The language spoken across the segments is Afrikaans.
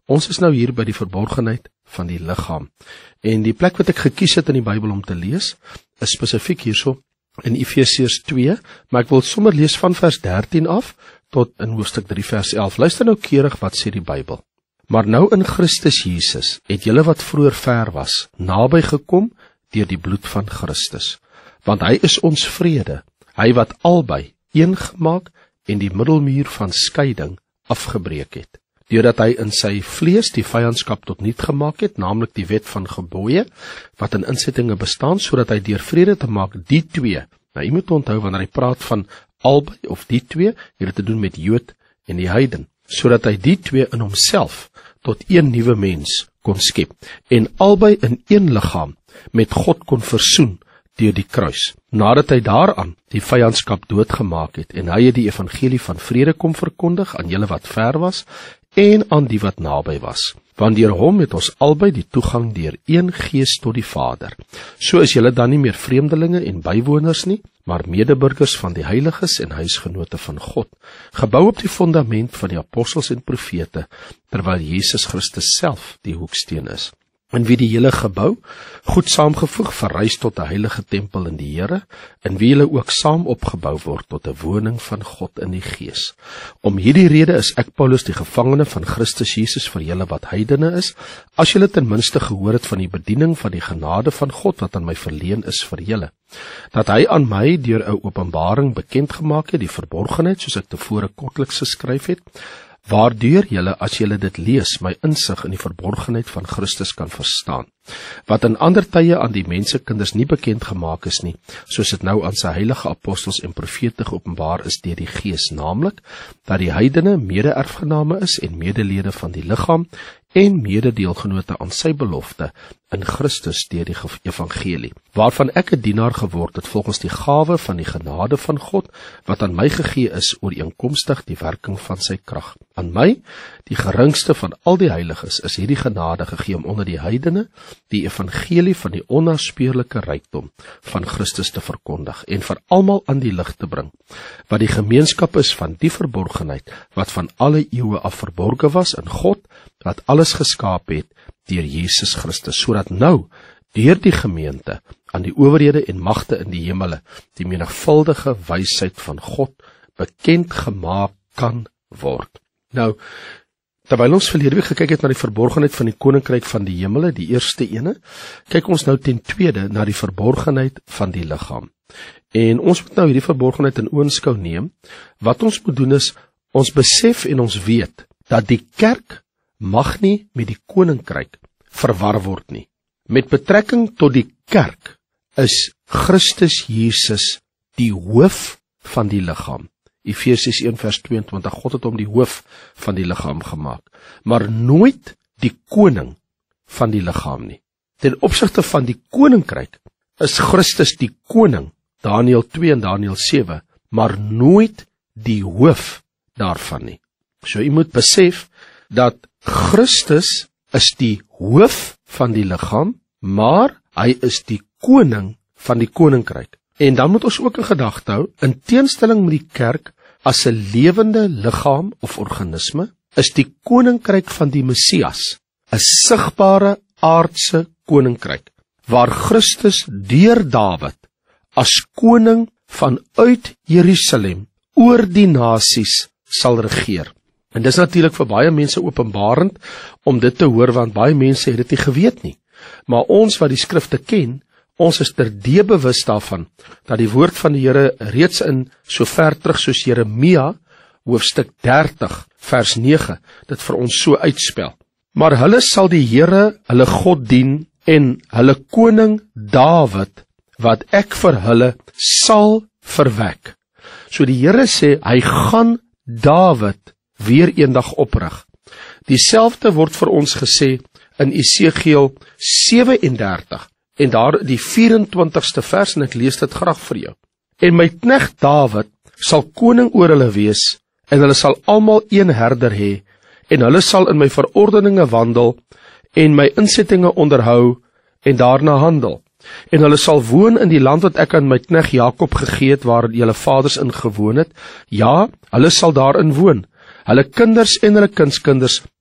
Ons is nou hier by die verborgenheid van die liggaam. En die plek wat ek gekies het in die Bybel om te lees, is spesifiek hierso in Efesiërs 2, maar ek wil sommer lees van vers 13 af, tot in hoofstuk 3 vers 11. Luister nou keurig wat sê die Bybel. Maar nou in Christus Jesus het julle wat vroeër ver was, naby gekom deur die bloed van Christus. Want hy is ons vrede, hy wat albei een gemaak en die middelmuur van skeiding afgebreek het. Deurdat hy in sy vlees die vyandskap tot niet gemaak het, naamlik die wet van gebooie, wat in insettinge bestaan, sodat hy deur vrede te maak die twee. Nou, jy moet onthou, wanneer hy praat van albei of die twee, het dit te doen met Jood en die heiden, sodat hy die twee in homself tot een nuwe mens kon skep, en albei in een liggaam met God kon versoen deur die kruis, nadat hy daaraan die vyandskap doodgemaak het, en hy het die evangelie van vrede kom verkondig aan julle wat ver was, en aan die wat naby was. Want deur hom het ons albei die toegang deur een gees tot die Vader. So is julle dan nie meer vreemdelinge en bywoners nie, maar medeburgers van die heiliges en huisgenote van God, gebou op die fundament van die apostels en profete, terwyl Jesus Christus self die hoeksteen is. In wie die hele gebou, goed saamgevoeg, verrys tot 'n heilige tempel in die Here, in wie julle ook saam opgebou word tot 'n woning van God in die Gees. Om hierdie rede is ek, Paulus, die gevangene van Christus Jesus vir julle wat heidene is, as julle ten minste gehoor het van die bediening van die genade van God wat aan my verleen is vir julle, dat hy aan my deur 'n openbaring bekend gemaak het, die verborgenheid, soos ek tevore kortliks geskryf het, waardeur julle, as julle dit lees, my insig in die verborgenheid van Christus kan verstaan, wat in ander tye aan die mensekinders nie bekend gemaak is nie, soos dit nou aan sy heilige apostels en profete geopenbaar is deur die Gees, naamlik, dat die heidene mede-erfgename is en medelede van die liggaam, en mededeelgenote aan sy belofte in Christus deur die evangelie, waarvan ek 'n dienaar geword het volgens die gawe van die genade van God, wat aan my gegee is ooreenkomstig die werking van sy krag. Aan my, die geringste van al die heiliges, is hierdie genade gegee om onder die heidene die evangelie van die onnaspeurlike rykdom van Christus te verkondig, en vir almal aan die lig te bring, wat die gemeenskap is van die verborgenheid, wat van alle eeue af verborge was in God, wat alles geskaap het deur Jesus Christus, sodat nou, deur die gemeente, aan die owerhede en magte in die hemele, die menigvuldige wysheid van God bekend gemaak kan word. Nou, terwyl ons verlede week gekyk het na die verborgenheid van die koninkryk van die hemele, die eerste ene, kyk ons nou ten tweede na die verborgenheid van die liggaam. En ons moet nou hierdie verborgenheid in oënskou neem. Wat ons moet doen is, ons besef en ons weet, dat die kerk mag nie met die koninkryk verwar word nie. Met betrekking tot die kerk is Christus Jesus die hoof van die liggaam. Efesiërs 1 vers 22, God het hom die hoof van die liggaam gemaak, maar nooit die koning van die liggaam nie. Ten opsigte van die koninkryk is Christus die koning, Daniël 2 en Daniël 7, maar nooit die hoof daarvan nie. So jy moet besef dat Christus is die hoof van die liggaam, maar hy is die koning van die koninkryk. En dan moet ons ook in gedagte hou, in teenstelling met die kerk as 'n lewende liggaam of organisme, is die koninkryk van die Messias 'n sigbare aardse koninkryk, waar Christus deur Dawid as koning vanuit Jerusalem oor die nasies sal regeer. En dis natuurlik vir baie mense openbarend om dit te hoor, want baie mense het dit nie geweet nie. Maar ons wat die skrifte ken, ons is terdee bewus daarvan, dat die woord van die Here reeds in so ver terug soos Jeremia, hoofstuk 30, vers 9, dit vir ons so uitspel. Maar hulle sal die Here, hulle God dien, en hulle koning Dawid, wat ek vir hulle sal verwek. So die Here sê, hy gaan Dawid weer eendag oprig. Dieselfde word vir ons gesê in Esegiel 37, en daar die 24ste vers, en ek lees dit graag vir jou. En my knegt Dawid sal koning oor hulle wees, en hulle sal almal een herder hê, en hulle sal in my verordeninge wandel, en my insettinge onderhou, en daarna handel. En hulle sal woon in die land wat ek aan my knegt Jakob gegee het, waar julle vaders in gewoon het. Ja, hulle sal daarin woon, hulle kinders en hulle kindskinders,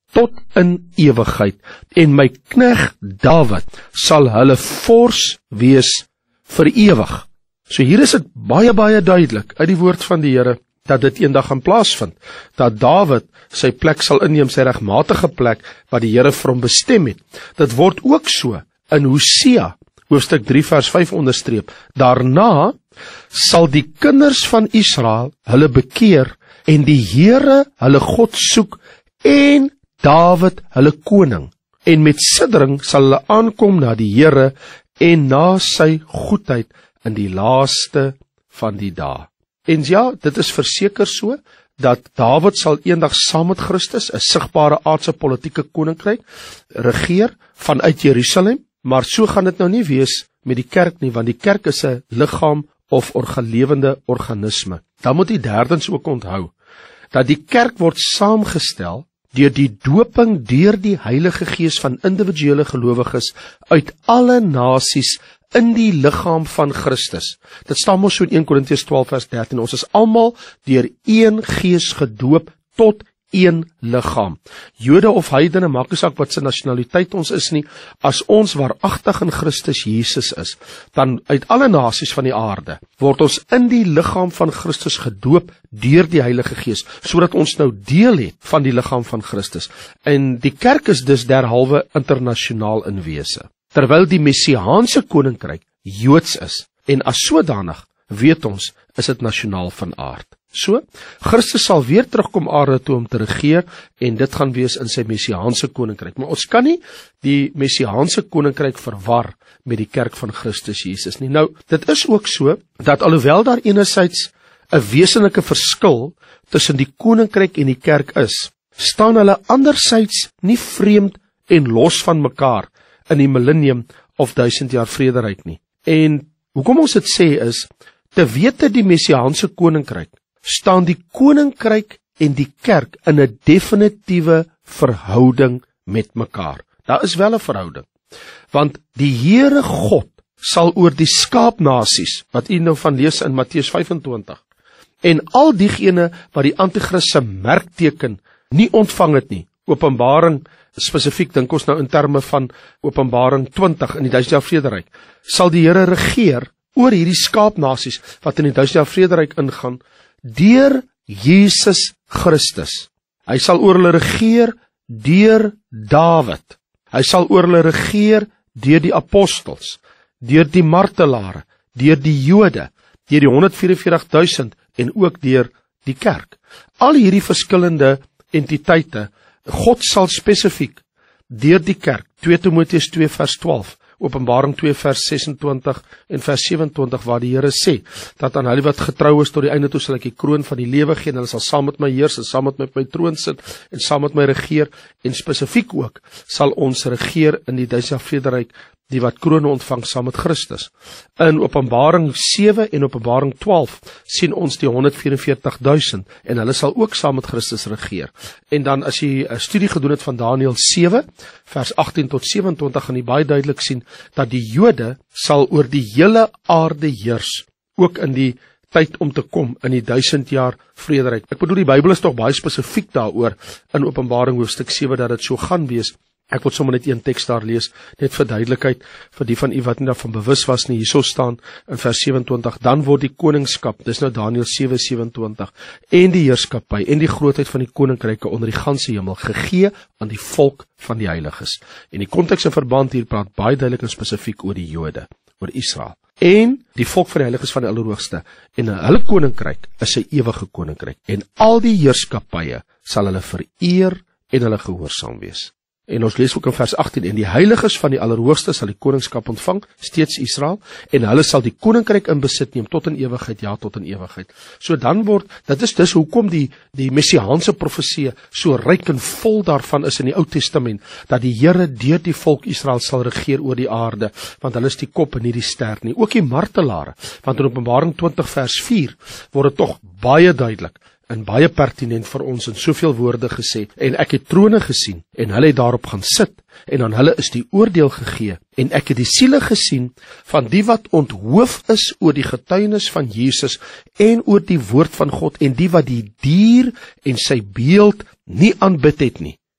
tot in ewigheid, en my knegt Dawid sal hulle vors wees vir ewig. So hier is dit baie duidelik uit die woord van die Here, dat dit eendag gaan plaasvind, dat Dawid sy plek sal inneem, sy regmatige plek, wat die Here vir hom bestem het. Dit word ook so in Hosea, hoofstuk 3 vers 5 onderstreep, daarna sal die kinders van Israel hulle bekeer, en die Here hulle God soek, en Dawid hulle koning, en met siddering sal hulle aankom na die Here, en na sy goedheid in die laaste van die dae. En ja, dit is verseker so, dat Dawid sal eendag saam met Christus, 'n sigbare aardse politieke koninkryk, regeer vanuit Jerusalem, maar so gaan dit nou nie wees met die kerk nie, want die kerk is 'n liggaam of lewende organisme. Dan moet die derdens ook onthou, dat die kerk word saamgestel deur die doping deur die Heilige Gees van individuele gelowiges uit alle nasies in die liggaam van Christus. Dit staan mos so in 1 Korintiërs 12 vers 13, ons is almal deur een Gees gedoop tot een liggaam. Jode of heidene, maak nie saak wat se nasionaliteit ons is nie, as ons waaragtig in Christus Jesus is, dan uit alle nasies van die aarde, word ons in die liggaam van Christus gedoop deur die Heilige Gees, sodat ons nou deel het van die liggaam van Christus. En die kerk is dus derhalwe internasionaal in wese, terwyl die Messiaanse koninkryk Joods is, en as sodanig, weet ons, is dit nasionaal van aard. So, Christus sal weer terugkom aarde toe om te regeer, en dit gaan wees in sy Messiaanse koninkryk. Maar ons kan nie die Messiaanse koninkryk verwar met die kerk van Christus Jesus nie. Nou, dit is ook so, dat alhoewel daar enerzijds 'n wesenlike verskil tussen die koninkryk en die kerk is, staan hulle anderzijds nie vreemd en los van mekaar in die millennium of 1000 jaar vrederyk nie. En hoekom ons dit sê is, te wete die Messiaanse koninkryk, staan die koninkryk en die kerk in 'n definitiewe verhouding met mekaar. Daar is wel 'n verhouding, want die Here God sal oor die skaapnasies, wat u nou van lees in Matteus 25, en al diegene wat die Antichrist se merkteken nie ontvang het nie, Openbaring, spesifiek dink ons nou in terme van Openbaring 20 in die 1000 jaar vrederyk, sal die Here regeer oor hierdie skaapnasies wat in die 1000 jaar vrederyk ingaan, deur Jesus Christus. Hy sal oor hulle regeer deur Dawid. Hy sal oor hulle regeer deur die apostels, deur die martelare, deur die Jode, deur die 144.000 en ook deur die kerk. Al hierdie verskillende entiteite, God sal spesifiek deur die kerk, 2 Timoteus 2 vers 12, Openbaring 2 vers 26 en vers 27, waar die Here sê, dat aan hulle wat getrou is tot die einde toe sal ek die kroon van die lewe gee, en hulle sal saam met my heers, en saam met my op my troon sit, en saam met my regeer, en spesifiek ook, sal ons regeer in die 1000 jaar vrederyk, die wat krone ontvang saam met Christus. In Openbaring 7 en Openbaring 12 sien ons die 144.000 en hulle sal ook saam met Christus regeer. En dan as jy 'n studie gedoen het van Daniël 7 vers 18 tot 27 gaan jy baie duidelik sien dat die Jode sal oor die hele aarde heers, ook in die tyd om te kom in die 1000 jaar vrederyk. Ek bedoel, die Bybel is tog baie spesifiek daaroor in Openbaring hoofstuk 7 dat dit so gaan wees. Ek wil sommer net een teks daar lees, net vir duidelikheid, vir die van u wat nie daarvan bewus was nie. Hierso staan in vers 27, dan word die koningskap, dis nou Daniël 7:27, en die heerskappy en die grootheid van die koninkryke onder die ganse hemel gegee aan die volk van die heiliges. En die konteks en verband hier praat baie duidelik en spesifiek oor die Jode, oor Israel. En die volk van die heiliges van die Allerhoogste, en hulle koninkryk is 'n ewige koninkryk, en al die heerskappye sal hulle vereer en hulle gehoorsaam wees. En ons lees ook in vers 18, en die heiliges van die Allerhoogste sal die koningskap ontvang, steeds Israel, en hulle sal die koninkryk in besit neem tot in ewigheid, ja, tot in ewigheid. So dan word, dit is dus hoekom die messiaanse profesie so ryk en vol daarvan is in die Ou Testament, dat die Here deur die volk Israel sal regeer oor die aarde, want hulle is die kop en nie die stert nie. Ook die martelare, want in Openbaring 20 vers 4 word dit tog baie duidelik, en baie pertinent vir ons in soveel woorde gesê, en ek het trone gesien, en hulle het daarop gaan sit, en aan hulle is die oordeel gegee, en ek het die siele gesien, van die wat onthoof is oor die getuienis van Jesus, en oor die woord van God, en die wat die dier en sy beeld nie aanbid het nie.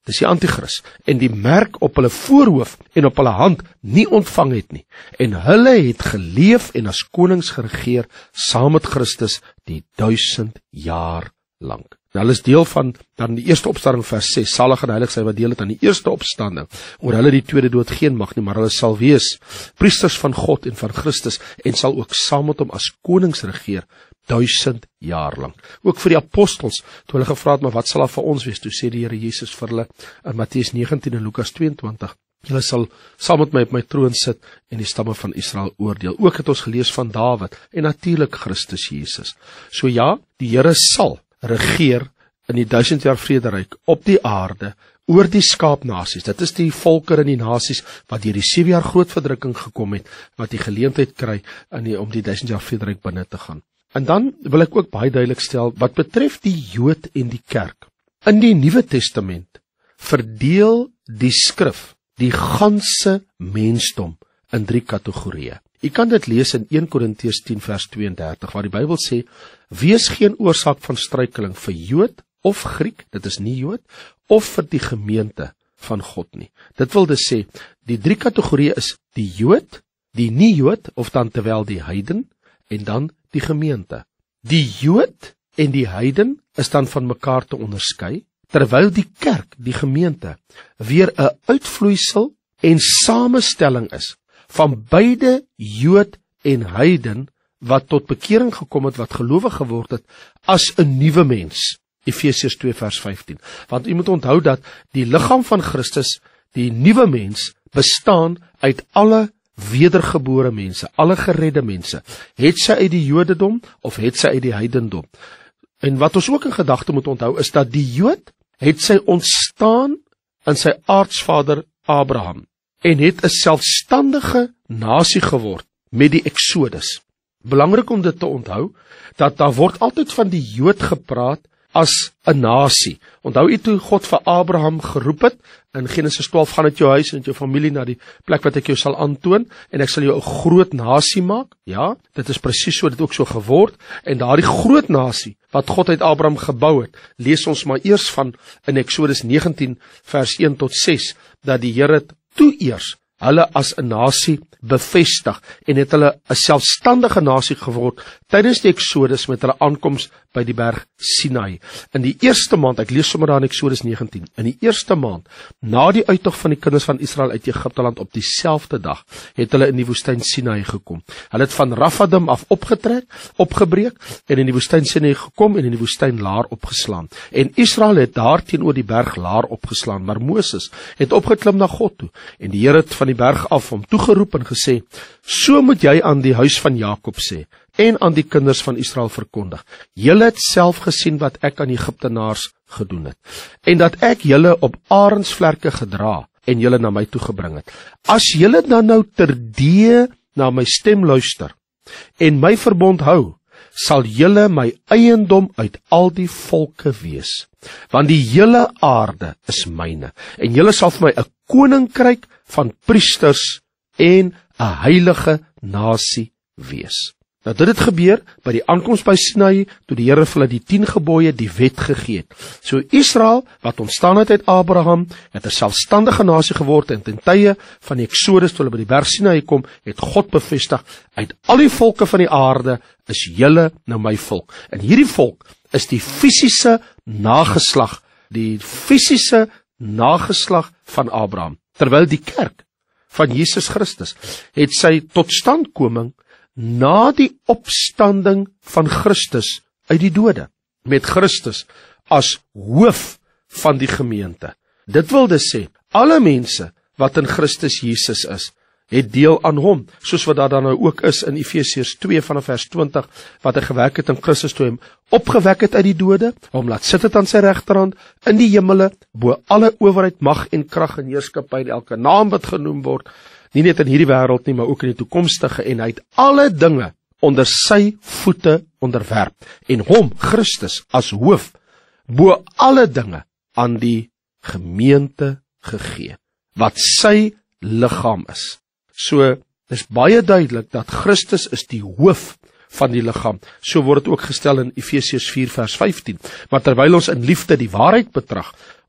dis die antichrist, en die merk op hulle voorhoof en op hulle hand nie ontvang het nie. En hulle het geleef en as konings geregeer saam met Christus die 1000 jaar lang. Nou, hulle is deel van dan die eerste opstanding vers 6, salig en heilig sy wat deel het aan die eerste opstanding, oor hulle die tweede dood geen mag nie, maar hulle sal wees priesters van God en van Christus, en sal ook saam met hom as konings regeer 1000 jaar lang. Ook vir die apostels, toe hulle gevra het, maar wat sal daar vir ons wees, toe sê die Here Jesus vir hulle in Matteus 19 en Lukas 22, julle sal saam met my op my troon sit en die stamme van Israel oordeel. Ook het ons gelees van Dawid en natuurlik Christus Jesus. So ja, die Here sal regeer in die 1000 jaar vrederyk op die aarde oor die skaapnasies. Dit is die volke en die nasies wat deur die 7 jaar groot verdrukking gekom het, wat die geleentheid kry om die 1000 jaar vrederyk binne te gaan. En dan wil ek ook baie duidelik stel wat betref die Jood en die kerk. In die Nuwe Testament verdeel die skrif die ganse mensdom in 3 kategorieë. U kan dit lees in 1 Korintiërs 10 vers 32, waar die Bybel sê, wees geen oorsaak van struikeling vir Jood of Griek, dit is nie Jood, of vir die gemeente van God nie. Dit wil dus sê, die 3 kategorieë is die Jood, die nie Jood, of dan terwyl die heiden, en dan die gemeente. Die Jood en die heiden is dan van mekaar te onderskei, terwyl die kerk, die gemeente, weer 'n uitvloeisel en samestelling is van beide Jood en heiden wat tot bekering gekom het, wat gelowig geword het as 'n nuwe mens. Efesiërs 2 vers 15. Want u moet onthou dat die liggaam van Christus, die nuwe mens, bestaan uit alle wedergebore mense, alle geredde mense, het sy uit die Jodendom of het sy uit die heidendom. En wat ons ook in gedagte moet onthou is dat die Jood het sy ontstaan in sy aartsvader Abraham en het 'n selfstandige nasie geword met die Exodus. Belangrik om dit te onthou dat daar word altyd van die Jood gepraat as 'n nasie. Onthou u toe God vir Abraham geroep het in Genesis 12, gaan uit jou huis en jou familie na die plek wat ek jou sal aantoon en ek sal jou 'n groot nasie maak. Ja, dit is presies so, dit ook so geword. En daardie groot nasie wat God uit Abraham gebou het, lees ons maar eers van in Exodus 19 vers 1 tot 6 dat die Here toe eers hulle as 'n nasie bevestig en het hulle 'n selfstandige nasie geword tydens die Exodus met hulle aankoms by die berg Sinai. In die eerste maand, ek lees sommer daar in Exodus 19, in die eerste maand, na die uittog van die kinders van Israel uit Egipte land op dieselfde dag, het hulle in die woestyn Sinai gekom. Hulle het van Rafadim af opgebreek en in die woestyn Sinai gekom en in die woestyn Laar opgeslaan. En Israel het daar teenoor die berg Laar opgeslaan, maar Moses het opgeklim na God toe en die Here het van die berg af hom toegeroep en gesê, so moet jy aan die huis van Jakob sê, en aan die kinders van Israel verkondig. Julle het self gesien wat ek aan Egiptenaars gedoen het, en dat ek julle op arensvlerke gedra, en julle na my toe gebring het. As julle dan nou terdee na my stem luister, en my verbond hou, sal julle my eiendom uit al die volke wees, want die hele aarde is myne, en julle sal vir my 'n koninkryk van priesters en 'n heilige nasie wees. Nou dit het gebeur by die aankoms by Sinai, toe die Here vir hulle die 10 gebooie, die wet gegee het. So Israel, wat ontstaan het uit Abraham, het 'n selfstandige nasie geword en ten tye van die Exodus, toe hulle by die berg Sinai kom, het God bevestig, uit al die volke van die aarde is julle nou my volk. En hierdie volk is die fisiese nageslag van Abraham. Terwyl die kerk van Jesus Christus het sy totstandkoming na die opstanding van Christus uit die dode, met Christus as hoof van die gemeente. Dit wil dus sê, alle mense wat in Christus Jesus is, het deel aan hom, soos wat daar dan nou ook is in Efesiërs 2 vanaf vers 20, wat hy gewerk het in Christus toe hom opgewek het uit die dode, hom laat sit het aan sy regterhand, in die hemele, bo alle owerheid, mag en krag en heerskappy, elke naam wat genoem word, nie net in hierdie wêreld nie, maar ook in die toekomstige, en hy het alle dinge onder sy voete onderwerp, en hom, Christus, as hoof, bo alle dinge aan die gemeente gegee, wat sy liggaam is. So, is baie duidelik dat Christus is die hoof van die liggaam. So word dit ook gestel in Efesiërs 4 vers 15. Maar terwyl ons in liefde die waarheid betrag,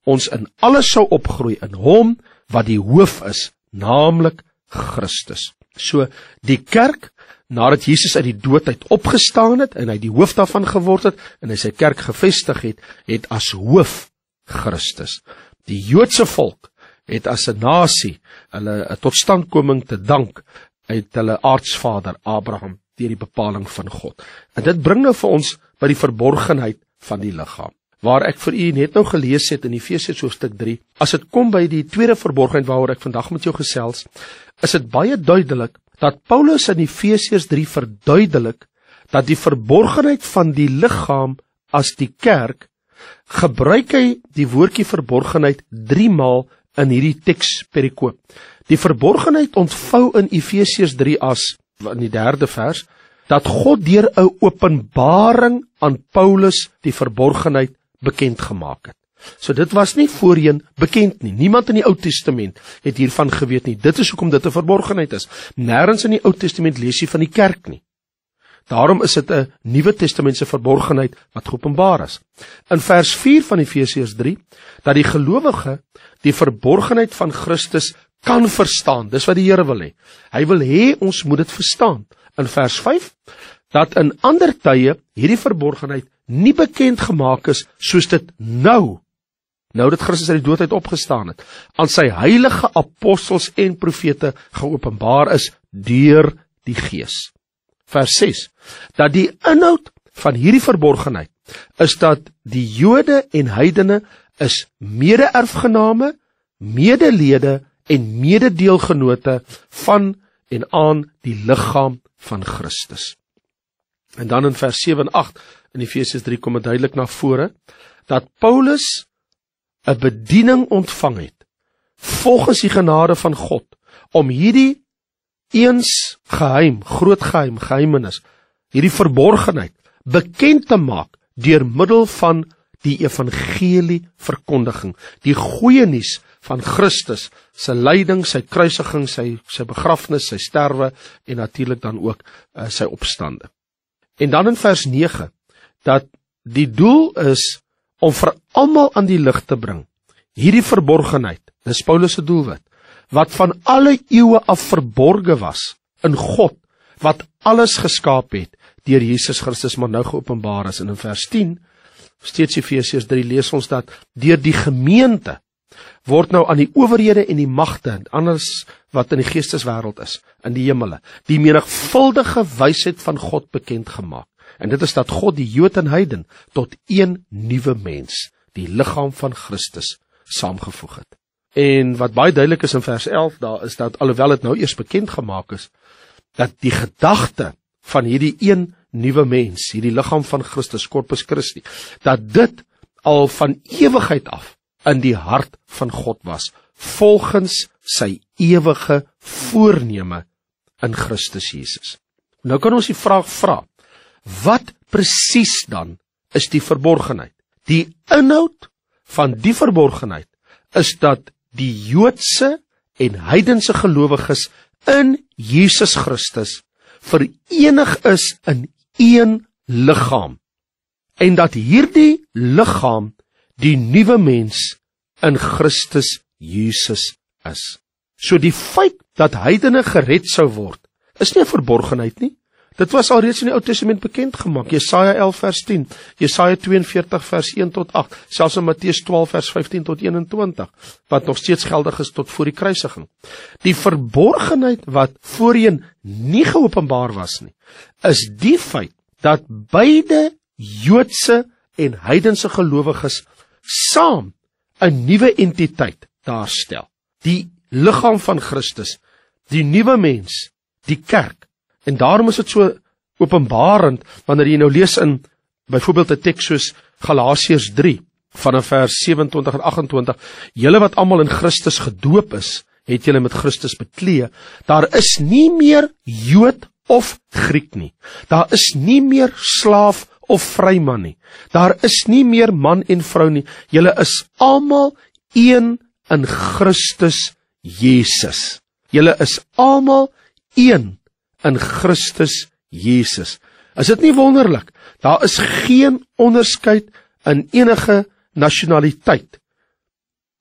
ons in alles sou opgroei in hom wat die hoof is, naamlik Christus. So, die kerk, nadat Jesus uit die dood uit opgestaan het, en hy die hoof daarvan geword het, en hy sy kerk gevestig het, het as hoof Christus. Die Joodse volk het as 'n nasie, hulle 'n totstandkoming te dank, uit hulle aartsvader Abraham, deur die bepaling van God. En dit bring nou vir ons by die verborgenheid van die liggaam, waar ek vir u net nou gelees het in Efesiërs hoofstuk 3, as dit kom by die tweede verborgenheid waaroor ek vandag met jou gesels, is dit baie duidelik, dat Paulus in Efesiërs 3 verduidelik, dat die verborgenheid van die liggaam as die kerk, gebruik hy die woordjie verborgenheid 3 maal in hierdie teks perikoop. Die verborgenheid ontvou in Efesiërs 3 as, in die 3de vers, dat God deur 'n openbaring aan Paulus die verborgenheid bekend gemaak het. So dit was nie voorheen bekend nie. Niemand in die Ou Testament het hiervan geweet nie. Dit is hoekom dit 'n verborgenheid is. Nêrens in die Ou Testament lees jy van die kerk nie. Daarom is dit 'n Nuwe Testamentse verborgenheid wat geopenbaar is. In vers 4 van Efesiërs 3, dat die gelowige die verborgenheid van Christus kan verstaan. Dis wat die Here wil hê. Hy wil hê ons moet dit verstaan. In vers 5, dat in ander tye hierdie verborgenheid nie bekend gemaak is soos dit nou dat Christus uit die dood uit opgestaan het, aan sy heilige apostels en profete geopenbaar is deur die Gees. Vers 6, dat die inhoud van hierdie verborgenheid is dat die Jode en heidene is mede-erfgename, medelede en mededeelgenote van en aan die liggaam van Christus. En dan in vers 7 en 8 in Efesiërs 3 kom dit duidelik na vore, dat Paulus 'n bediening ontvang het, volgens die genade van God, om hierdie eens geheim, groot geheim, geheimenis, hierdie verborgenheid, bekend te maak, deur middel van die evangelie verkondiging, die goeie nuus van Christus, sy lyding, sy kruisiging, sy begrafnis, sy sterwe, en natuurlik dan ook sy opstande. En dan in vers 9, dat die doel is om vir almal aan die lig te bring, hierdie verborgenheid, dis Paulus se doelwit, wat van alle eeue af verborge was in God, wat alles geskaap het deur Jesus Christus, maar nou geopenbaar is. En in vers 10, steeds Efesiërs 3, lees ons dat deur die gemeente word nou aan die owerhede en die magte, en anders wat in die geesteswêreld is, in die hemele, die menigvuldige wysheid van God bekend gemaak. En dit is dat God die Jood en heiden tot een nuwe mens, die liggaam van Christus, saamgevoeg het. En wat baie duidelik is in vers 11, daar is dat, alhoewel het nou eers bekend gemaak is, dat die gedagte van hierdie een nuwe mens, hierdie liggaam van Christus, Corpus Christi, dat dit al van ewigheid af in die hart van God was, volgens sy ewige voorneme in Christus Jesus. Nou kan ons die vraag vra, wat presies dan is die verborgenheid? Die inhoud van die verborgenheid is dat die Joodse en heidense gelowiges in Jesus Christus verenig is in een liggaam, en dat hierdie liggaam die nuwe mens in Christus Jesus is. So die feit dat heidene gered sou word, is nie 'n verborgenheid nie. Dit was alreeds in die Ou Testament bekend gemaak. Jesaja 11 vers 10, Jesaja 42 vers 1 tot 8, selfs in Matteus 12 vers 15 tot 21, wat nog steeds geldig is tot voor die kruisiging. Die verborgenheid wat voorheen nie geopenbaar was nie, is die feit dat beide Joodse en heidense gelowiges saam 'n nuwe entiteit daarstel. Die liggaam van Christus, die nuwe mens, die kerk. En daarom is dit so openbarend, wanneer jy nou lees in, byvoorbeeld 'n teks soos Galasiërs 3, vanaf vers 27 en 28, julle wat almal in Christus gedoop is, het julle met Christus beklee. Daar is nie meer Jood of Griek nie. Daar is nie meer slaaf of vryman nie. Daar is nie meer man en vrou nie. Julle is almal een in Christus Jesus. Julle is almal een in Christus Jesus. Is dit nie wonderlik? Daar is geen onderskeid in enige nasionaliteit,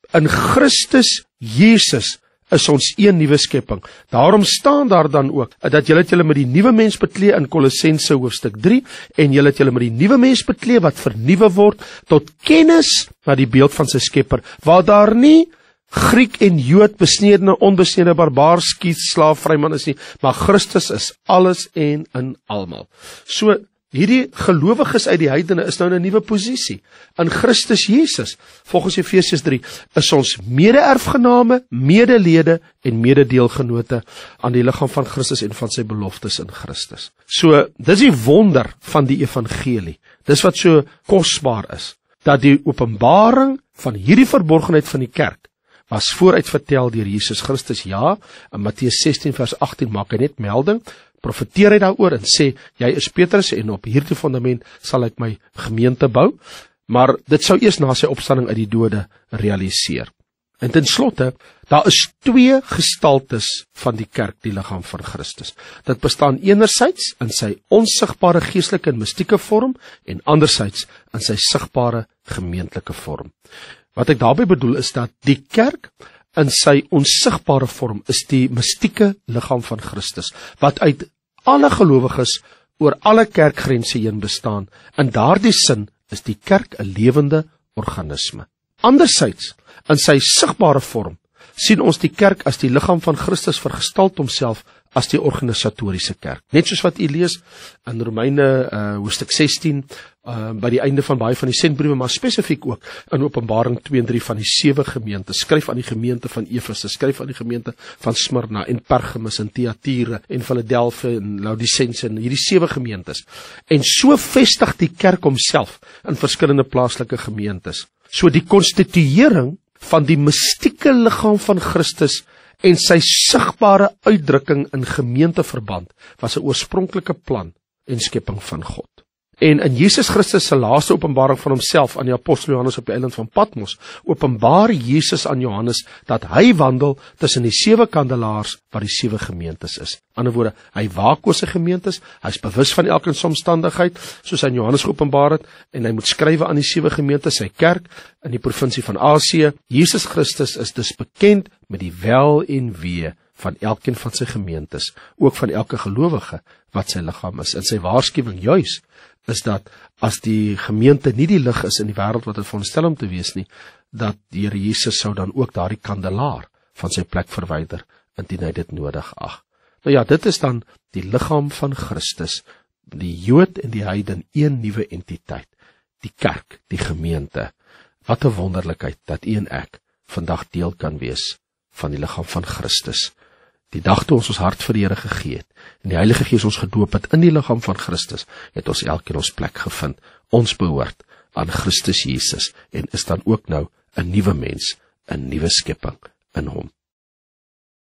In Christus Jesus is ons een nuwe skepping. Daarom staan daar dan ook, dat julle het julle met die nuwe mens beklee in Kolossense hoofstuk 3, en julle het julle met die nuwe mens beklee wat vernuwe word, tot kennis na die beeld van sy skepper, waar daar nie Griek en Jood, besnedene, onbesnede, barbaar, skiet, slaaf, vryman is nie, maar Christus is alles en in almal. So, hierdie gelowiges uit die heidene is nou in 'n nuwe posisie. In Christus Jesus, volgens Efesiërs 3, is ons mede-erfgename, medelede en mededeelgenote aan die liggaam van Christus en van sy beloftes in Christus. So, dis die wonder van die evangelie. Dis wat so kosbaar is, dat die openbaring van hierdie verborgenheid van die kerk was vooruit vertel deur Jesus Christus. Ja, in Matteus 16 vers 18 maak hy net melding, profeteer hy daaroor en sê, jy is Petrus en op hierdie fundament sal ek my gemeente bou, maar dit sou eers na sy opstanding uit die dode realiseer. En ten slotte, daar is 2 gestaltes van die kerk, die liggaam van Christus. Dit bestaan enerzijds in sy onsigbare geestelike en mystieke vorm, en anderzijds in sy sigbare gemeentelike vorm. Wat ek daarby bedoel is dat die kerk in sy onsigbare vorm is die mystieke liggaam van Christus, wat uit alle gelowiges oor alle kerkgrense heen bestaan. In daardie sin is die kerk 'n lewende organisme. Anderzijds, in sy sigbare vorm, sien ons die kerk as die liggaam van Christus vergestalt homself as die organisatoriese kerk. Net soos wat u lees in Romeine hoofstuk 16, by die einde van baie van die sendbriewe, maar spesifiek ook in Openbaring 2 en 3 van die 7 gemeente, skryf aan die gemeente van Efese, skryf aan die gemeente van Smyrna en Pergamus en Thyatira en Philadelphia en Laodicense en hierdie 7 gemeentes. En so vestig die kerk homself in verskillende plaaslike gemeentes. So die konstituering van die mystieke liggaam van Christus en sy sigbare uitdrukking in gemeenteverband was 'n oorspronklike plan en skepping van God. En in Jesus Christus se laaste openbaring van homself aan die apostel Johannes op die eiland van Patmos, openbaar Jesus aan Johannes dat hy wandel tussen die 7 kandelaars waar die 7 gemeentes is. In ander woorde, hy waak oor sy gemeentes, hy is bewus van elke omstandigheid, soos hy aan Johannes geopenbaar het, en hy moet skrywe aan die 7 gemeentes, sy kerk in die provinsie van Asië. Jesus Christus is dus bekend met die wel en wee van elkeen van sy gemeentes, ook van elke gelowige wat sy liggaam is. En sy waarskuwing juis is dat as die gemeente nie die lig is in die wêreld wat dit veronderstel om te wees nie, dat die Here Jesus sou dan ook daardie kandelaar van sy plek verwyder, indien hy dit nodig ag. Nou ja, dit is dan die liggaam van Christus, die Jood en die heiden, een nuwe entiteit, die kerk, die gemeente. Wat 'n wonderlikheid dat u en ek vandag deel kan wees van die liggaam van Christus. Die dag toe ons hart vir die Here gegee het, en die Heilige Gees ons gedoop het in die liggaam van Christus, het ons elkeen ons plek gevind. Ons behoort aan Christus Jesus, en is dan ook nou 'n nuwe mens, 'n nuwe skepping in hom.